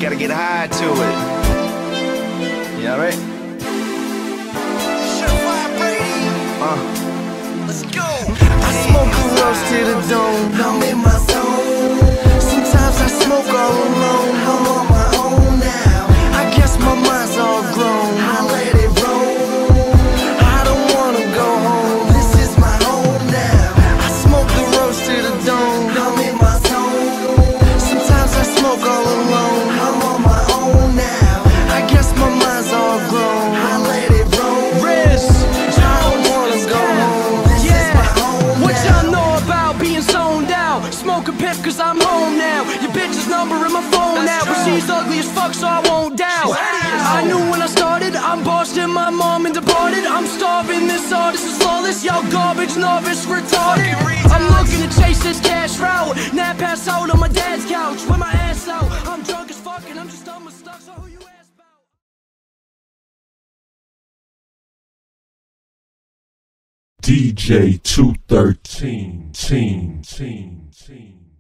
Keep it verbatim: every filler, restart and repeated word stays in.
gotta get high to it. You alright? Uh. Let's go. I smoke a rose to the dome. I'm in my zone. Sometimes I smoke all alone. I'm on my own now. I guess my mind's all grown. I let it roll. I don't wanna go home. This is my home now. I smoke the rose to the dome. I'm in my zone. Sometimes I smoke all alone. I'm on my own now. I guess my mind's all grown. I let it roll. Riz, I don't wanna go home. This yeah. is my home What now. y'all know about being zoned out? Smoking piff cause I'm home now. Your bitch's number in my phone now. But she's ugly as fuck so I won't doubt. I knew when I started, I'm bossed in my mom and departed. I'm starving, this artist is flawless. Y'all garbage, novice, retarded. I'm looking to chase this cash route. Now pass out on my dad's couch with my ass out. I'm drunk as fuck and I'm just dumb as stuck. So who you ask about? D J two thirteen, team, team, team.